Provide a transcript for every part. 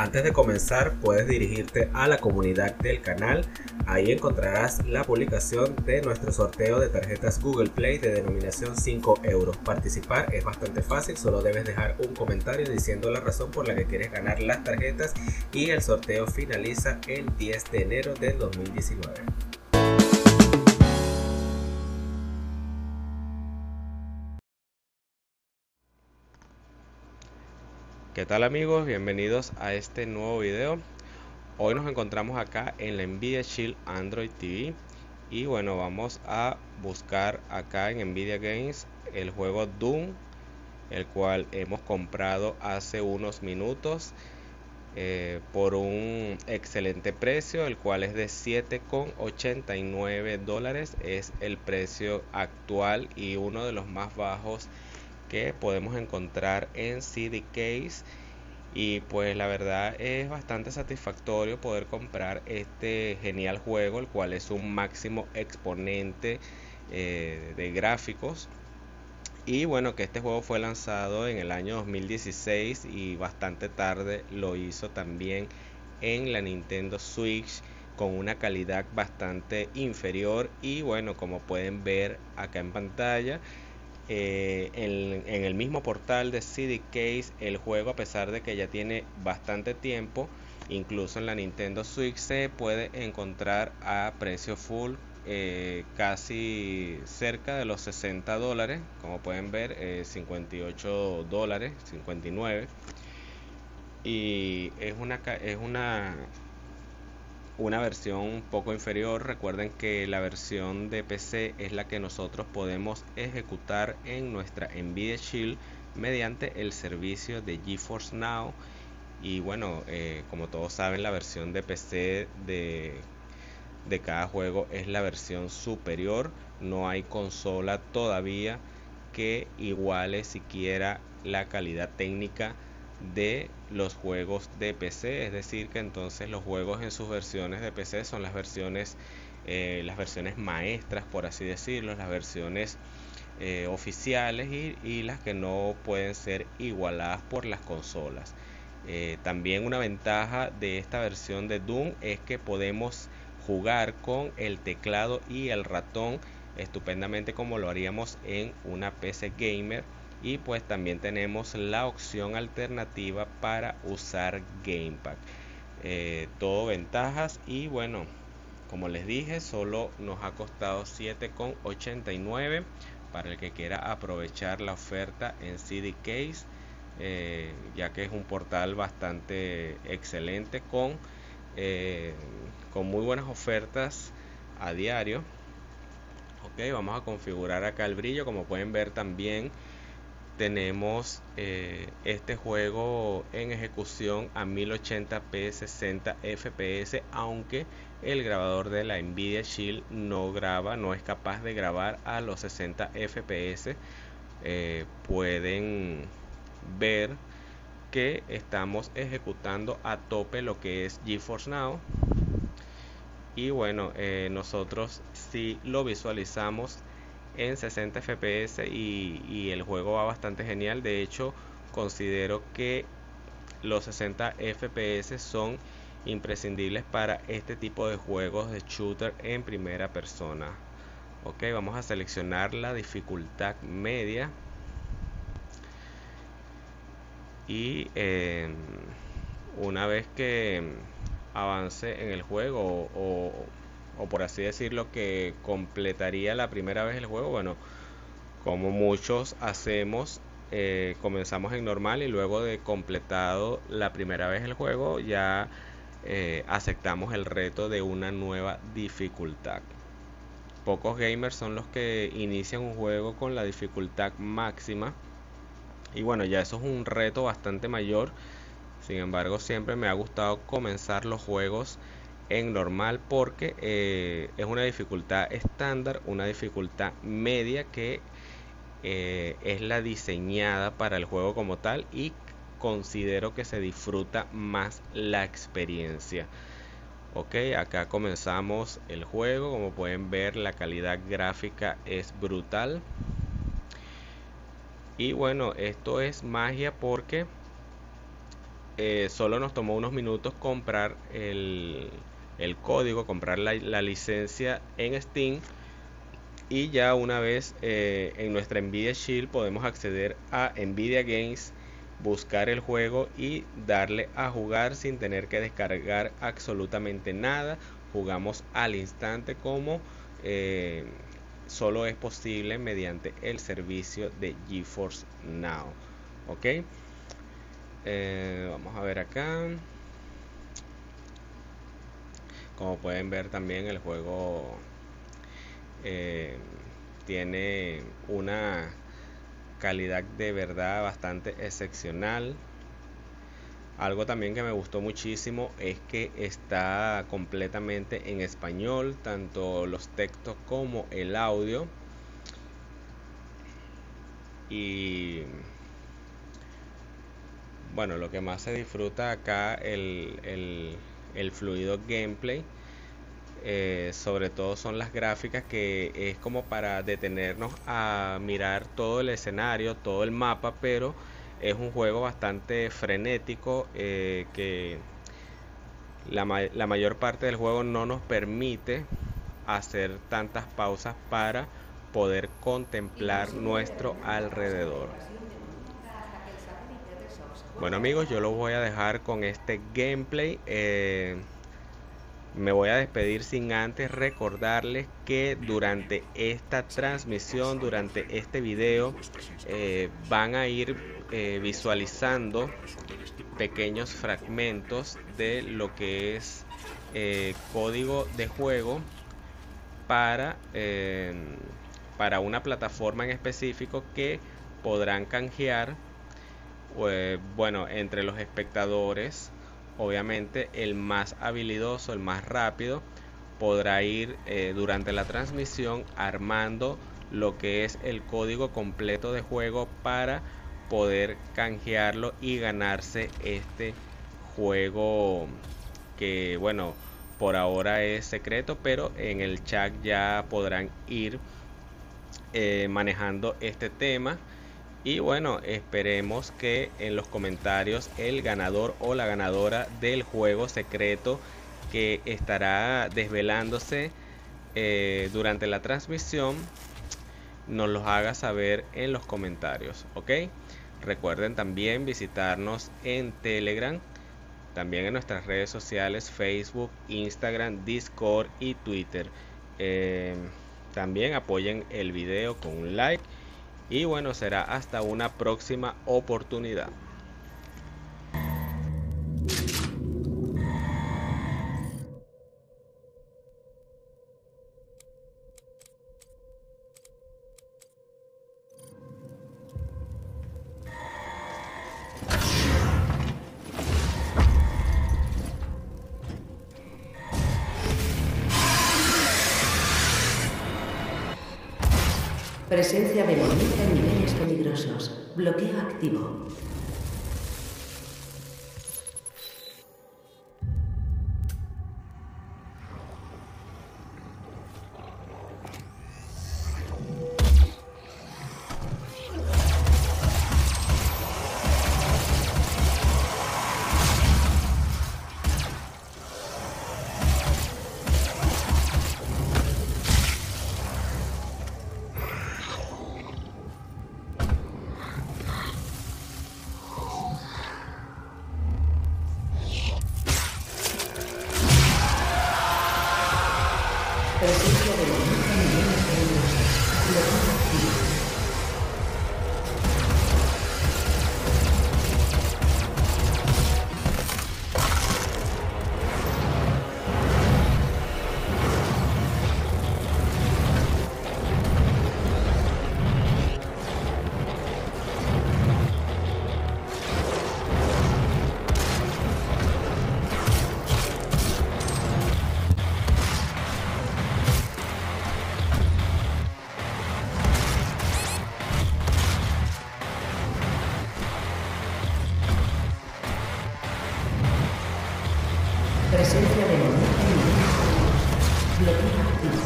Antes de comenzar, puedes dirigirte a la comunidad del canal. Ahí encontrarás la publicación de nuestro sorteo de tarjetas Google Play de denominación 5 euros. Participar es bastante fácil, solo debes dejar un comentario diciendo la razón por la que quieres ganar las tarjetas y el sorteo finaliza el 10 de enero del 2019. ¿Qué tal amigos? Bienvenidos a este nuevo video. Hoy nos encontramos acá en la Nvidia Shield Android TV y bueno, vamos a buscar acá en Nvidia Games el juego Doom, el cual hemos comprado hace unos minutos por un excelente precio, el cual es de $7,89. Es el precio actual y uno de los más bajos que podemos encontrar en CD Case. Y pues la verdad es bastante satisfactorio poder comprar este genial juego, el cual es un máximo exponente de gráficos. Y bueno, que este juego fue lanzado en el año 2016 y bastante tarde lo hizo también en la Nintendo Switch con una calidad bastante inferior. Y bueno, como pueden ver acá en pantalla, en el mismo portal de CD Case, el juego, a pesar de que ya tiene bastante tiempo, incluso en la Nintendo Switch se puede encontrar a precio full, casi cerca de los $60. Como pueden ver, $58, 59. Y es una versión un poco inferior. Recuerden que la versión de PC es la que nosotros podemos ejecutar en nuestra Nvidia Shield mediante el servicio de GeForce Now. Y bueno, como todos saben, la versión de PC de cada juego es la versión superior. No hay consola todavía que iguale siquiera la calidad técnica de los juegos de PC. Es decir, que entonces los juegos en sus versiones de PC son las versiones maestras, por así decirlo, las versiones oficiales y las que no pueden ser igualadas por las consolas. También una ventaja de esta versión de Doom es que podemos jugar con el teclado y el ratón estupendamente como lo haríamos en una PC gamer. Y pues también tenemos la opción alternativa para usar Gamepad. Todo ventajas. Y bueno, como les dije, solo nos ha costado $7,89 para el que quiera aprovechar la oferta en CD Case, ya que es un portal bastante excelente con muy buenas ofertas a diario. Ok, vamos a configurar acá el brillo. Como pueden ver, también tenemos este juego en ejecución a 1080p 60 fps, aunque el grabador de la Nvidia Shield no es capaz de grabar a los 60 fps. Pueden ver que estamos ejecutando a tope lo que es GeForce Now. Y bueno, nosotros si lo visualizamos en 60 fps y el juego va bastante genial. De hecho, considero que los 60 fps son imprescindibles para este tipo de juegos de shooter en primera persona. Ok, vamos a seleccionar la dificultad media y una vez que avance en el juego o por así decirlo, que completaría la primera vez el juego, bueno, como muchos hacemos, comenzamos en normal y luego de completado la primera vez el juego ya aceptamos el reto de una nueva dificultad. Pocos gamers son los que inician un juego con la dificultad máxima y bueno, ya eso es un reto bastante mayor. Sin embargo, siempre me ha gustado comenzar los juegos en normal porque es una dificultad estándar, una dificultad media que es la diseñada para el juego como tal, y considero que se disfruta más la experiencia. Ok, acá comenzamos el juego. Como pueden ver, la calidad gráfica es brutal. Y bueno, esto es magia porque solo nos tomó unos minutos comprar el código, comprar la licencia en Steam, y ya una vez en nuestra Nvidia Shield podemos acceder a Nvidia Games, buscar el juego y darle a jugar sin tener que descargar absolutamente nada. Jugamos al instante, como solo es posible mediante el servicio de GeForce Now. Ok, vamos a ver acá. Como pueden ver, también el juego tiene una calidad de verdad bastante excepcional. Algo también que me gustó muchísimo es que está completamente en español, tanto los textos como el audio. Y bueno, lo que más se disfruta acá, el fluido gameplay. Sobre todo son las gráficas, que es como para detenernos a mirar todo el escenario, todo el mapa, pero es un juego bastante frenético, que la mayor parte del juego no nos permite hacer tantas pausas para poder contemplar nuestro alrededor. Bueno amigos, yo los voy a dejar con este gameplay. Me voy a despedir sin antes recordarles que durante esta transmisión, durante este video, van a ir visualizando pequeños fragmentos de lo que es código de juego para una plataforma en específico, que podrán canjear, bueno, entre los espectadores. Obviamente el más habilidoso, el más rápido, podrá ir durante la transmisión armando lo que es el código completo de juego para poder canjearlo y ganarse este juego, que bueno, por ahora es secreto, pero en el chat ya podrán ir manejando este tema. Y bueno, esperemos que en los comentarios el ganador o la ganadora del juego secreto, que estará desvelándose durante la transmisión, nos los haga saber en los comentarios. Ok, recuerden también visitarnos en Telegram, también en nuestras redes sociales: Facebook, Instagram, Discord y Twitter. También apoyen el video con un like. Y bueno, será hasta una próxima oportunidad. Presencia demoníaca en niveles peligrosos. Bloqueo activo. Presencia demoníaca en niveles peligrosos. Bloqueo activo. Presencia demoníaca en niveles peligrosos. Bloqueo activo.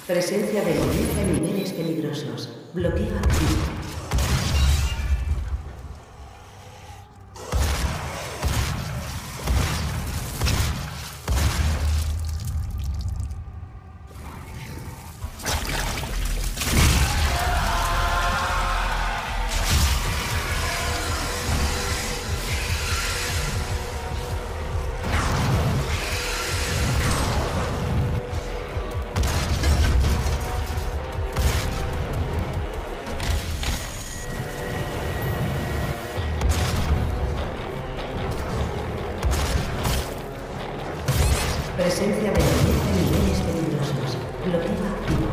Presencia de demoníaca en niveles peligrosos. Bloqueo activo. Presencia de demoníaca en niveles peligrosos. Bloqueo activo.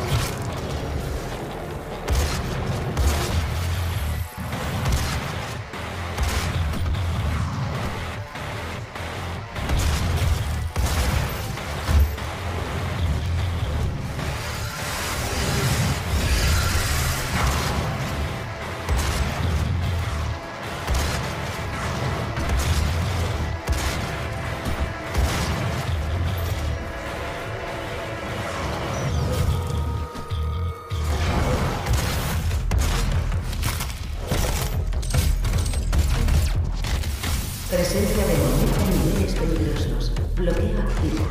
Presencia de demoníaca en niveles peligrosos. Bloqueo activo.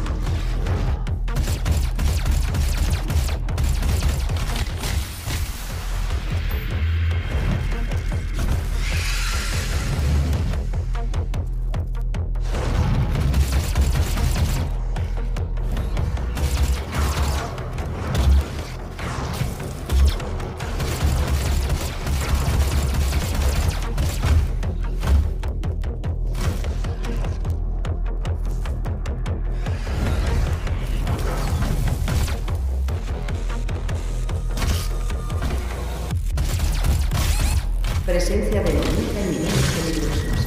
Presencia de demoníaca en niveles peligrosos.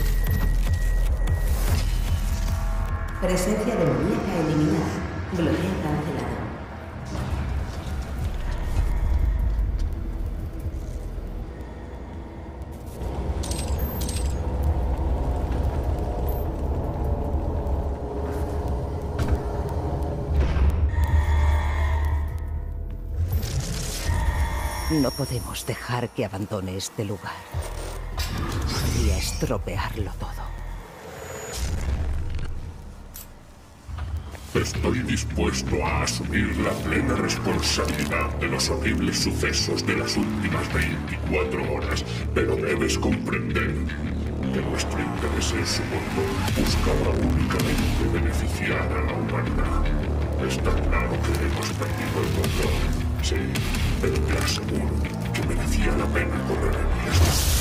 Presencia demoníaca eliminada. Bloqueo cancelado. No podemos dejar que abandone este lugar. Podría estropearlo todo. Estoy dispuesto a asumir la plena responsabilidad de los horribles sucesos de las últimas 24 horas, pero debes comprender que nuestro interés en su mundo buscaba únicamente beneficiar a la humanidad. Está claro que hemos perdido el control. Sí, pero te aseguro que merecía la pena correr el riesgo.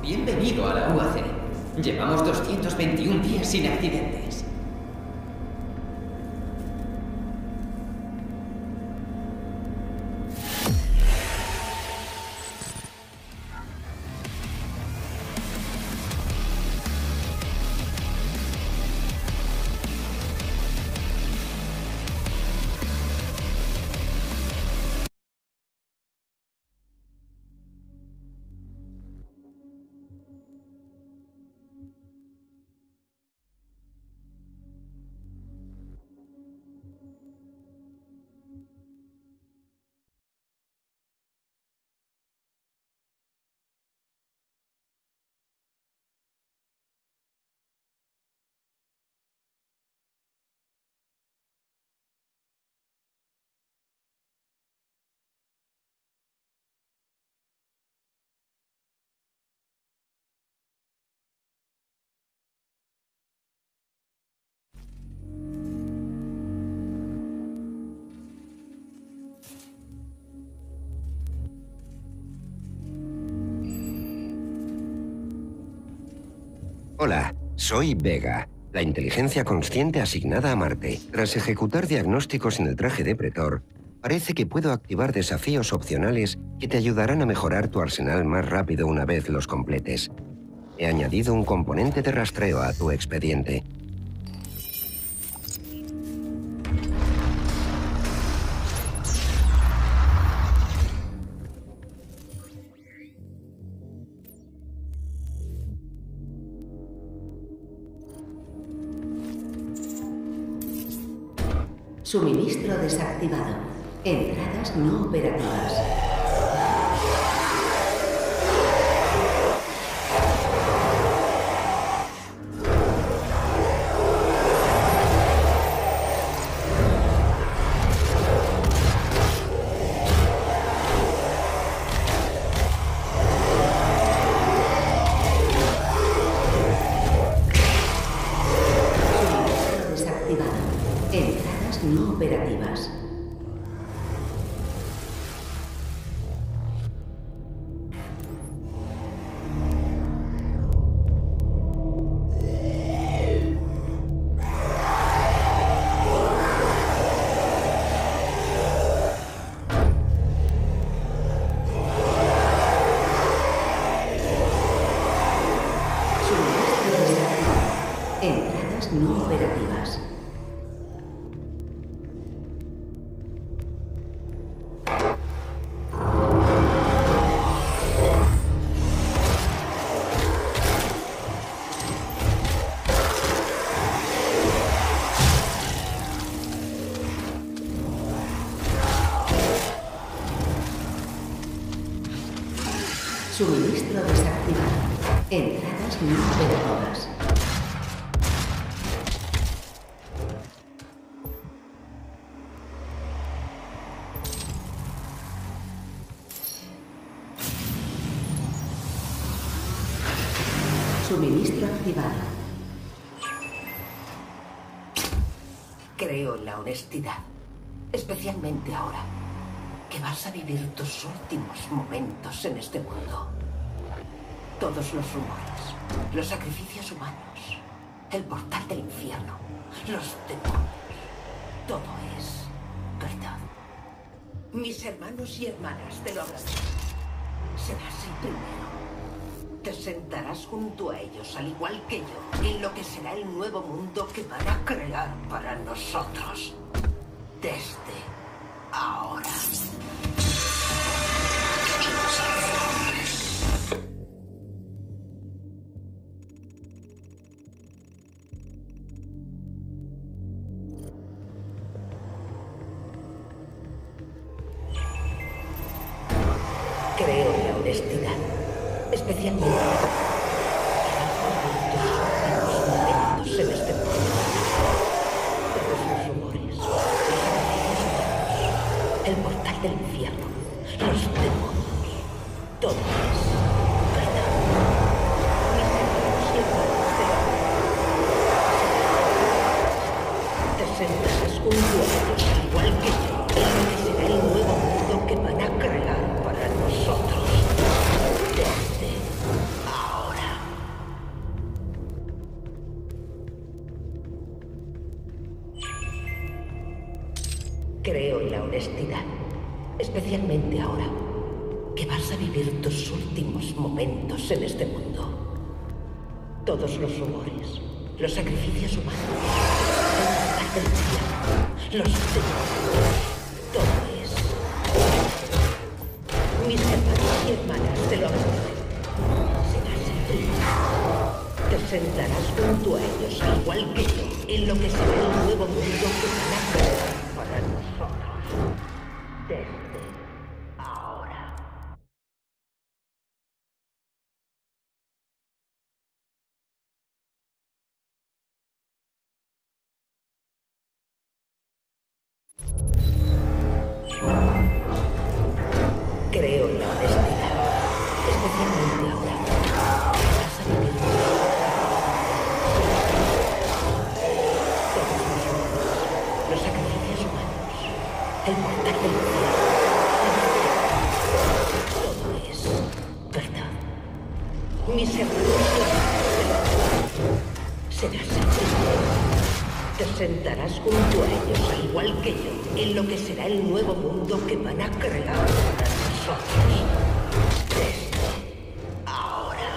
Bienvenido a la UAC. Llevamos 221 días sin accidentes. Hola, soy Vega, la inteligencia consciente asignada a Marte. Tras ejecutar diagnósticos en el traje de Pretor, parece que puedo activar desafíos opcionales que te ayudarán a mejorar tu arsenal más rápido una vez los completes. He añadido un componente de rastreo a tu expediente. Suministro desactivado. Entradas no operativas. Suministro desactivado. Entradas no operativas. Suministro desactivado. Entradas no operativas. Suministro desactivado. Entradas no operativas. Suministro activado. Creo en la honestidad, especialmente ahora, que vas a vivir tus últimos momentos en este mundo. Todos los rumores, los sacrificios humanos, el portal del infierno, los demonios, todo es verdad. Mis hermanos y hermanas te lo agradecen. Serás el primero. Te sentarás junto a ellos, al igual que yo, en lo que será el nuevo mundo que van a crear para nosotros. Desde ahora. Creo en la honestidad, especialmente tus momentos en este mundo. Todos los rumores, los sacrificios humanos, el portal del infierno, los demonios, todo es verdad. Mis hermanos y hermanas te sentarás junto a ellos, al igual que yo, en lo que será el nuevo mundo que van a crear para nosotros. Desde ahora. Creo en la honestidad, especialmente ahora, que vas a vivir tus últimos momentos en este mundo. Todos los rumores, los sacrificios humanos, el del cielo, los demonios, todo es. Mis hermanos y hermanas te lo agradecen. Serás el primero. Te sentarás junto a ellos, al igual que yo, en lo que será el nuevo mundo que van a crear para nosotros. Desde ahora. Creo en la honestidad, especialmente ahora. Vas a vivir todos los rumores, los sacrificios humanos, el portal del cielo. Todo es verdad. Mis hermanos y hermanas serás el primero. Te sentarás junto a ellos, al igual que yo, en lo que será el nuevo mundo que van a crear para nosotros. Desde ahora.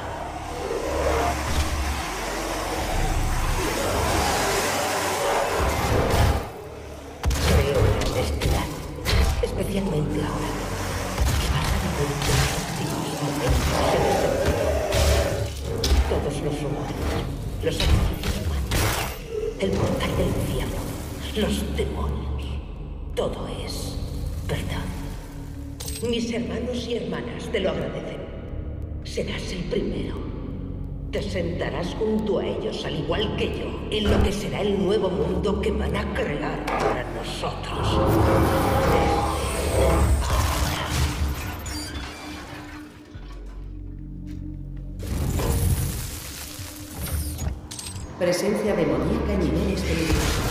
Creo en la honestidad, especialmente ahora, que vas a vivir tus últimos momentos en este mundo. Todos los rumores, los sacrificios humanos, el portal del infierno, los demonios, todo es verdad. Mis hermanos y hermanas te lo agradecen. Serás el primero. Te sentarás junto a ellos, al igual que yo, en lo que será el nuevo mundo que van a crear para nosotros. Presencia demoníaca en niveles peligrosos.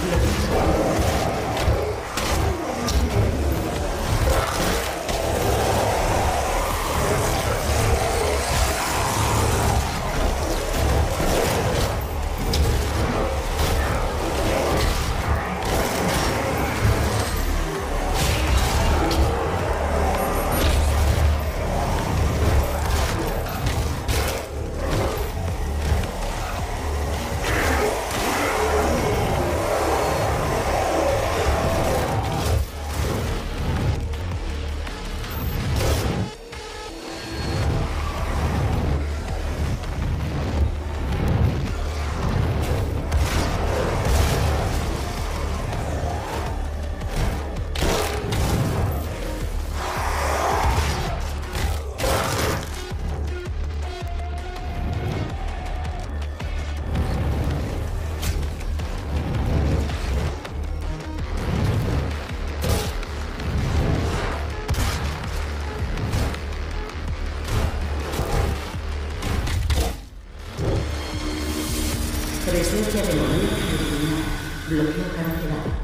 Presencia demoníaca original. Bloqueo cancelado.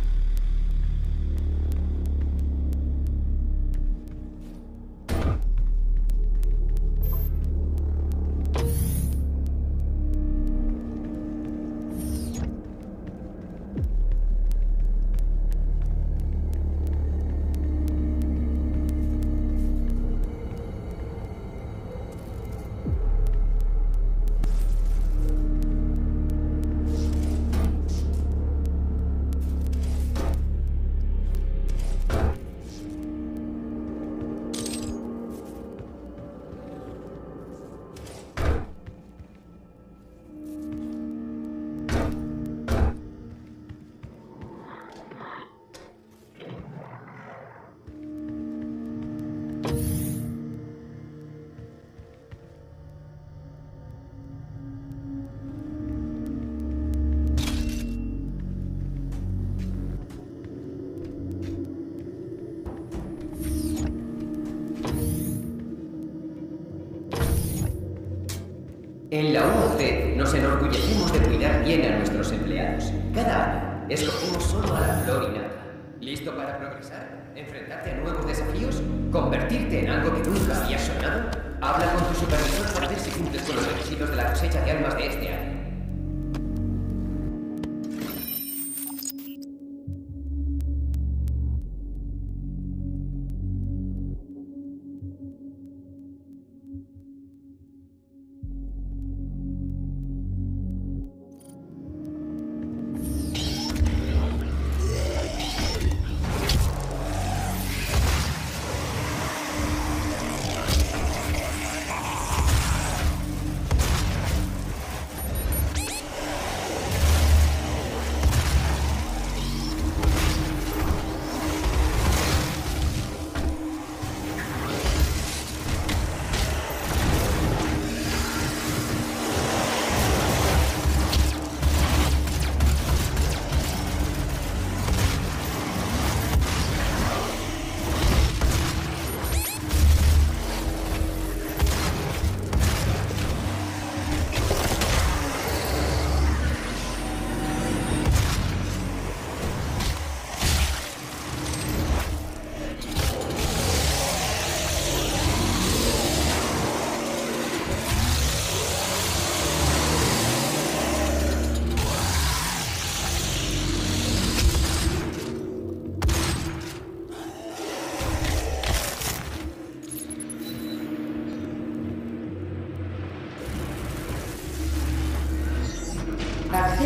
En la UOC nos enorgullecemos de cuidar bien a nuestros empleados. Cada año escogemos solo a la flor y nata. ¿Listo para progresar? ¿Enfrentarte a nuevos desafíos? ¿Convertirte en algo que nunca habías soñado? Habla con tu supervisor para ver si cumples con los requisitos de la cosecha de almas de este año.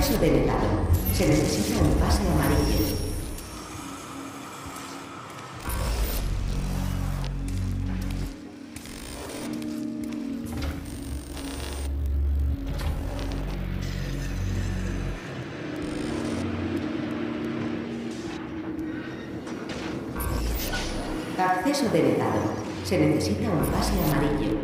Acceso denegado. Se necesita un pase amarillo. Acceso denegado. Se necesita un pase amarillo.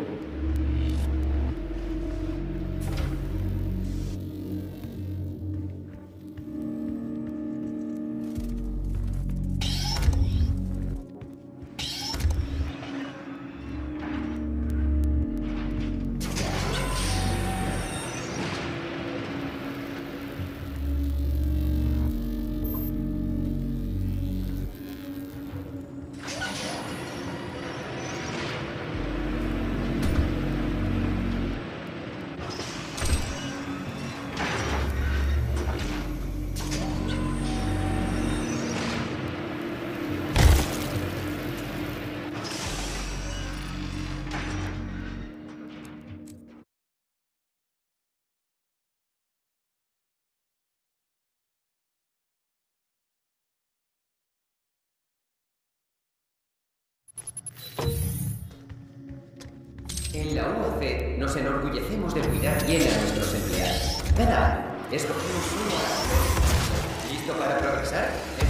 En la UOC nos enorgullecemos de cuidar bien a nuestros empleados. Cada año escogemos uno a la... ¿Listo para progresar?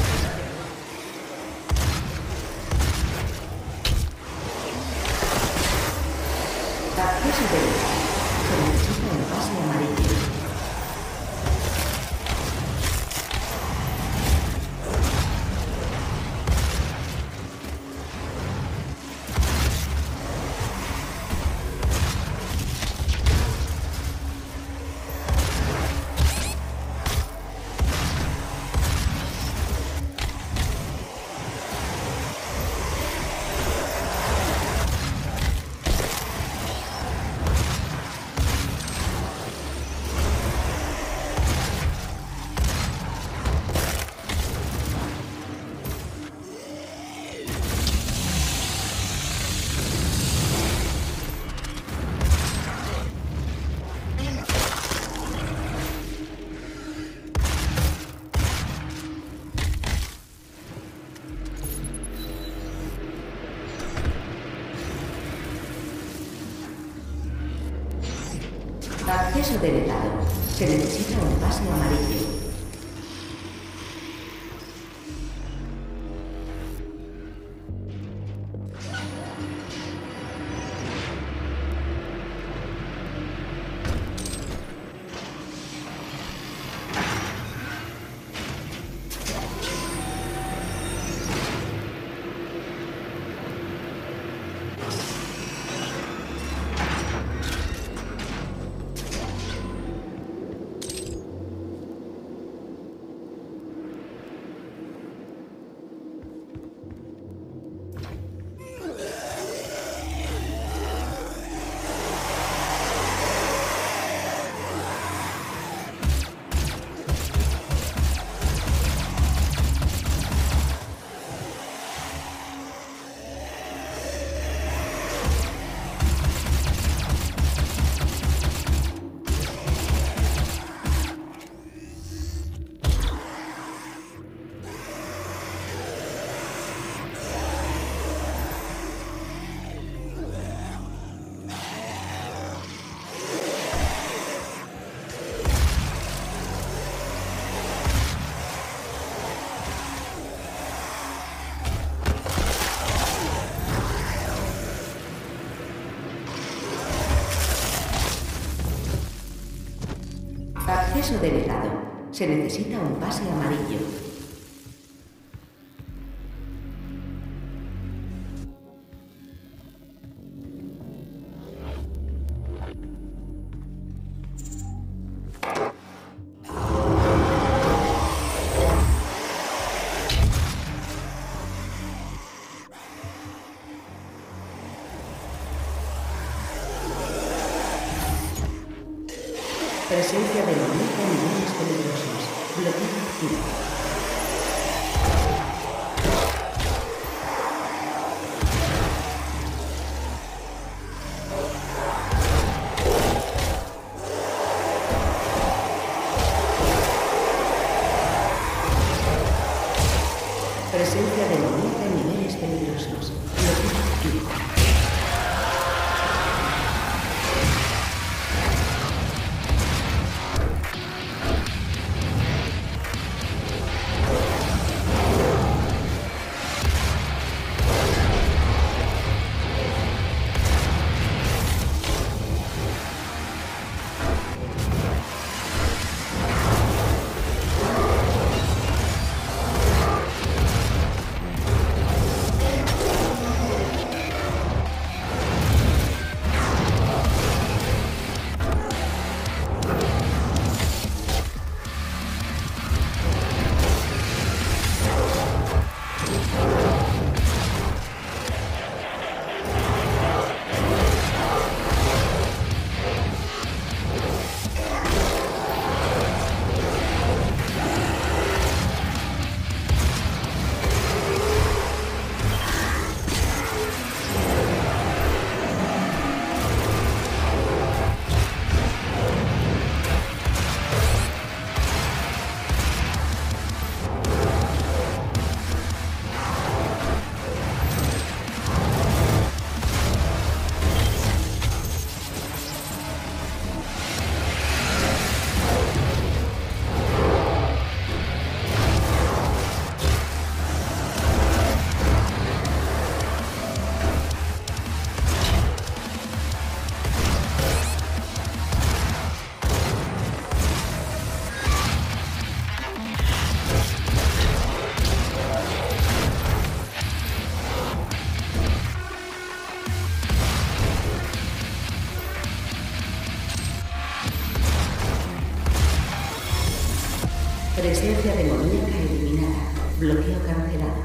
Acceso denegado. Se necesita un pase amarillo. Acceso denegado. Se necesita un pase amarillo. Acceso denegado. Se necesita un pase amarillo. Presencia de hormiga en lugares peligrosos. Bloqueo activo. Presencia demoníaca eliminada. Bloqueo cancelado.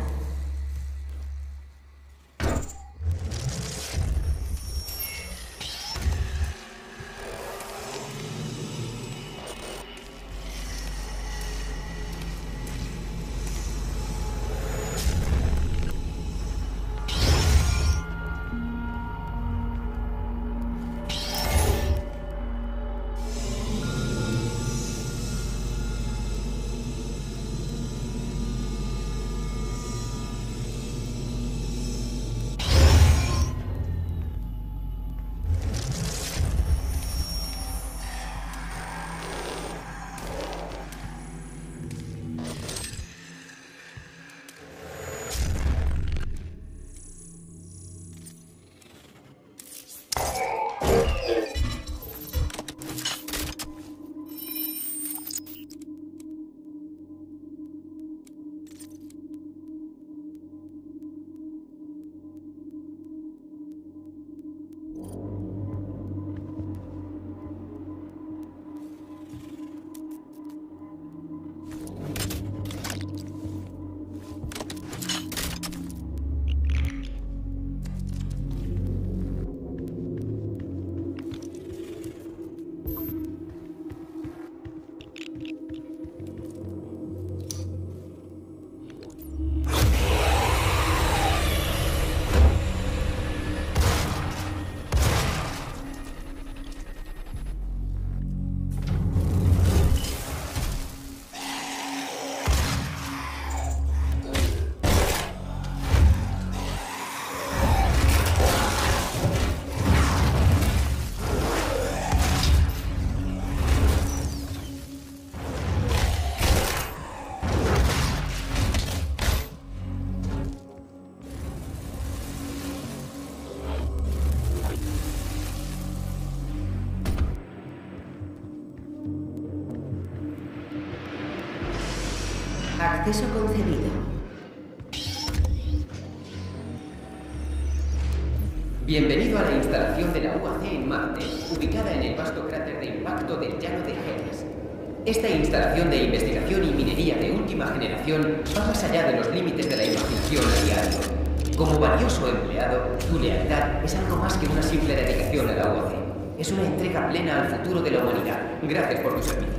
Acceso concedido. Bienvenido a la instalación de la UAC en Marte, ubicada en el vasto cráter de impacto del llano de Geras. Esta instalación de investigación y minería de última generación va más allá de los límites de la imaginación a diario. Como valioso empleado, tu lealtad es algo más que una simple dedicación a la UAC. Es una entrega plena al futuro de la humanidad. Gracias por tu servicio.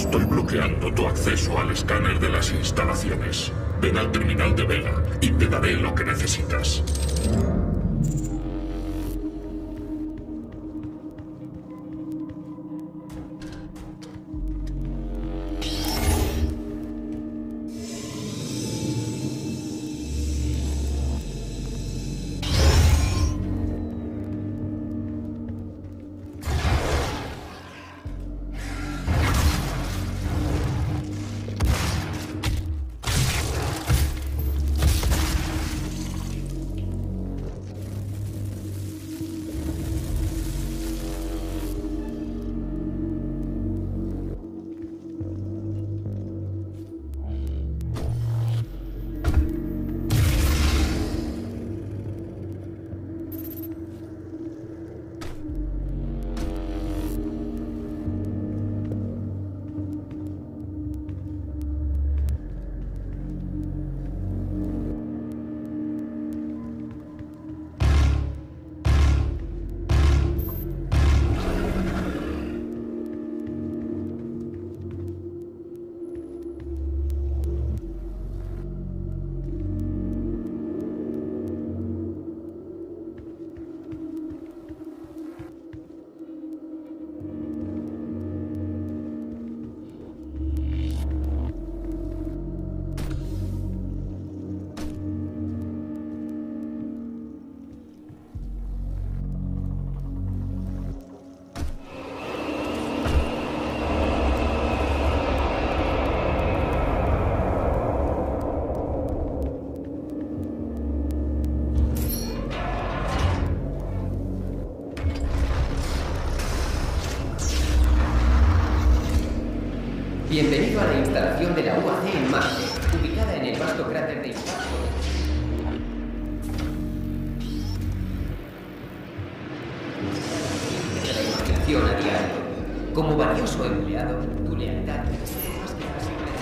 Estoy bloqueando tu acceso al escáner de las instalaciones. Ven al terminal de Vega y te daré lo que necesitas. Bienvenido a la instalación de la UAC en Marte, ubicada en el vasto cráter de impacto. De la imaginación a diario. Como valioso empleado, tu lealtad es más que posible.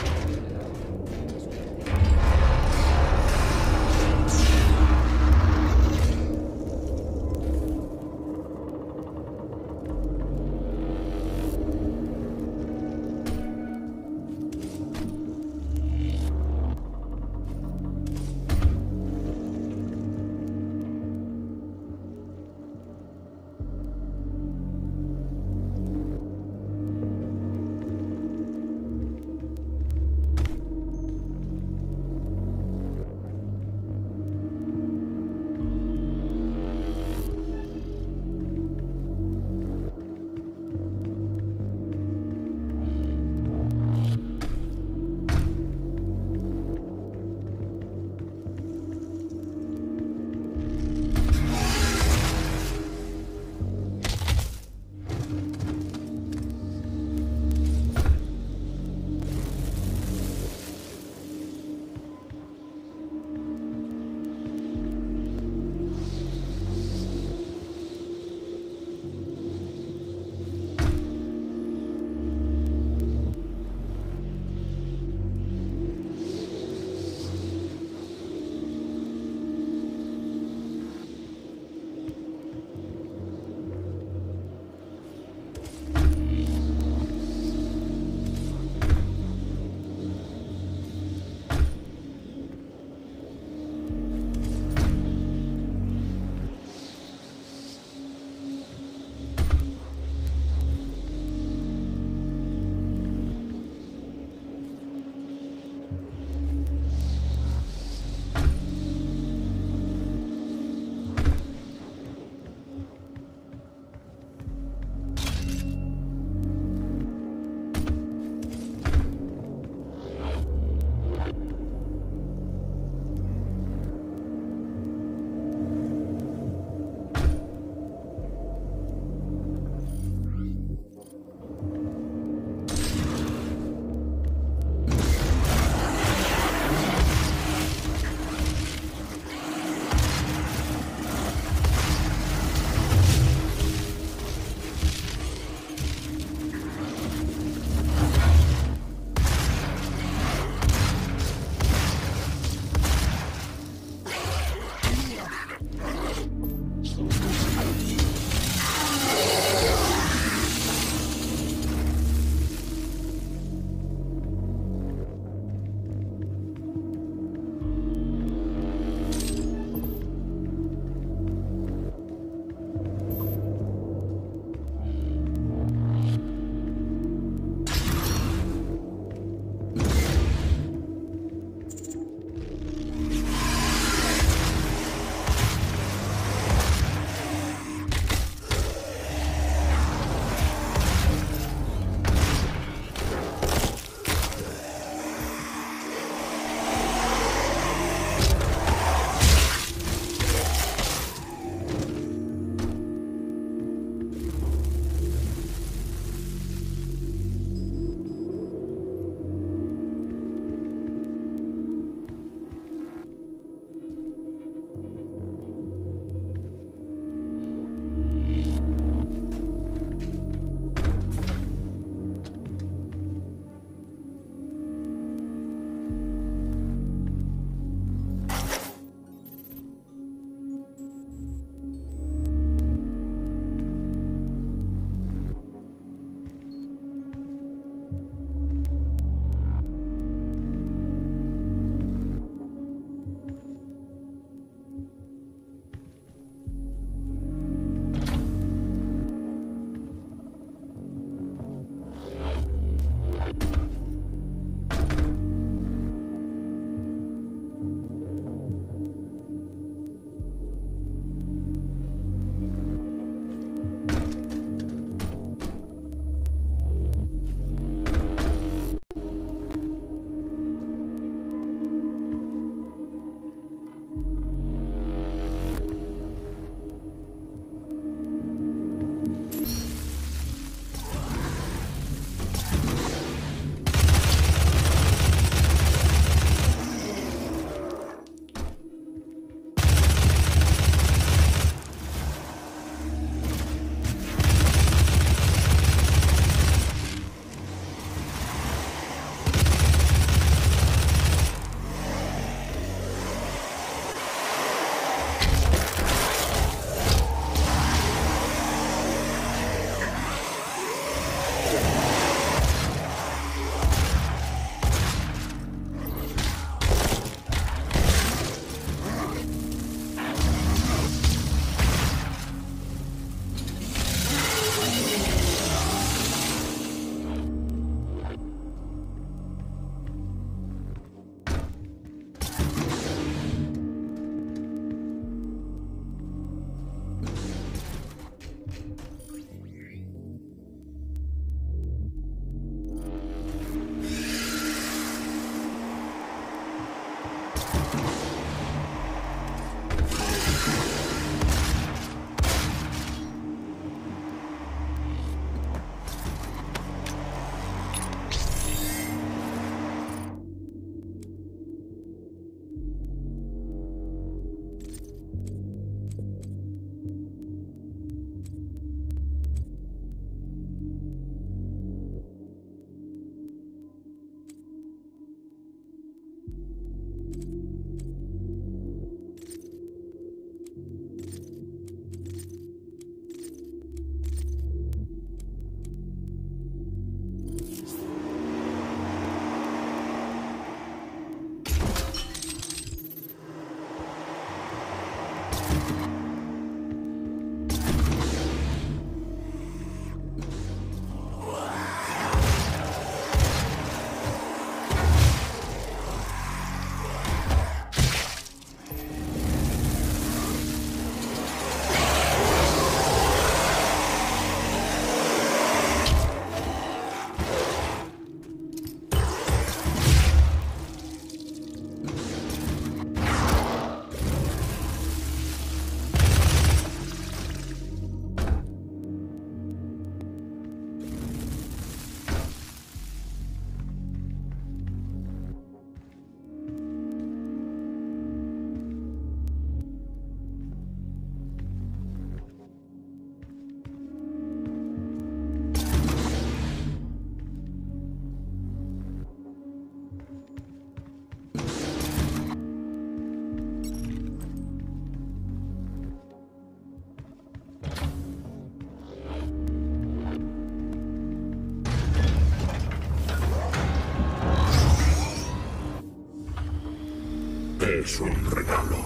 Es un regalo.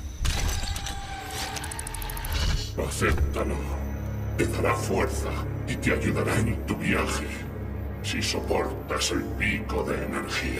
Acéptalo. Te dará fuerza y te ayudará en tu viaje, si soportas el pico de energía.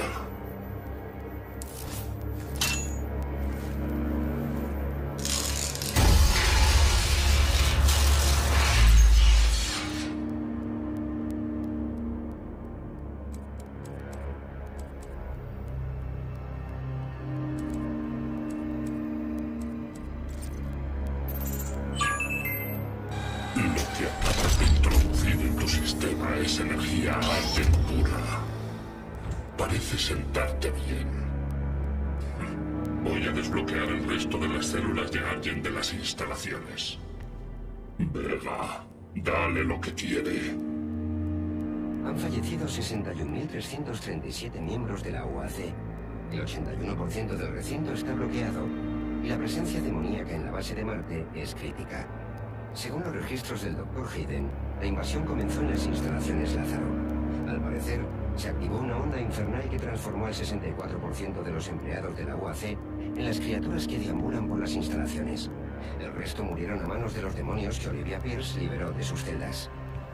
Lo que acabas de introducir en tu sistema es energía Argen pura. Parece sentarte bien. Voy a desbloquear el resto de las células de Argen de las instalaciones. Vega, dale lo que quiere. Han fallecido 61.337 miembros de la UAC. El 81% del recinto está bloqueado y la presencia demoníaca en la base de Marte es crítica. Según los registros del Dr. Hayden, la invasión comenzó en las instalaciones Lázaro. Al parecer, se activó una onda infernal que transformó al 64% de los empleados de la UAC en las criaturas que deambulan por las instalaciones. El resto murieron a manos de los demonios que Olivia Pierce liberó de sus celdas.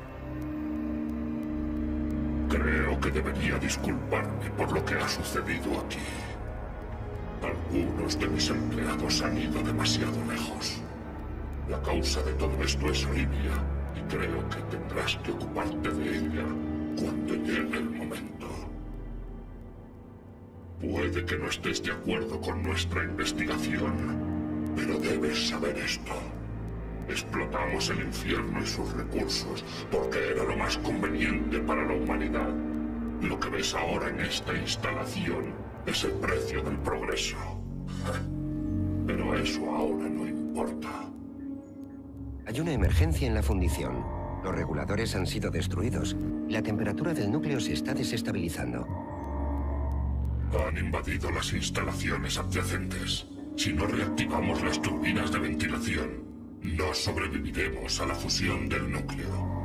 Creo que debería disculparme por lo que ha sucedido aquí. Algunos de mis empleados han ido demasiado lejos. La causa de todo esto es Olivia, y creo que tendrás que ocuparte de ella cuando llegue el momento. Puede que no estés de acuerdo con nuestra investigación, pero debes saber esto. Explotamos el infierno y sus recursos porque era lo más conveniente para la humanidad. Lo que ves ahora en esta instalación es el precio del progreso. Pero eso ahora no importa. Hay una emergencia en la fundición. Los reguladores han sido destruidos y la temperatura del núcleo se está desestabilizando. Han invadido las instalaciones adyacentes. Si no reactivamos las turbinas de ventilación, no sobreviviremos a la fusión del núcleo.